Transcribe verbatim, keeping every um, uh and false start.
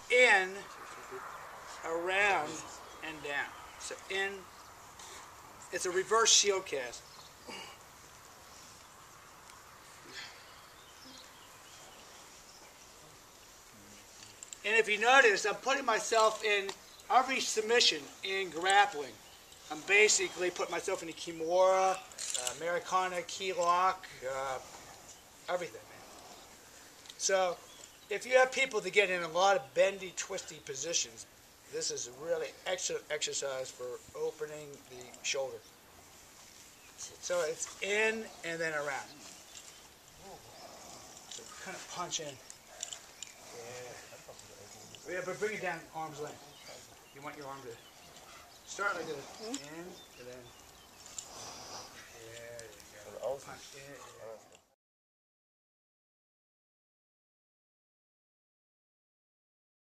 in, around, and down. So in, it's a reverse shield cast. And if you notice, I'm putting myself in every submission in grappling. I'm basically putting myself in a Kimura, uh, Americana, key lock, uh, everything, man. So, if you have people that get in a lot of bendy, twisty positions, this is a really excellent exercise for opening the shoulder. So it's in and then around. So kind of punch in. Yeah. Yeah, but bring it down arm's length. You want your arm to start like this. In and then. There you go. Punch in.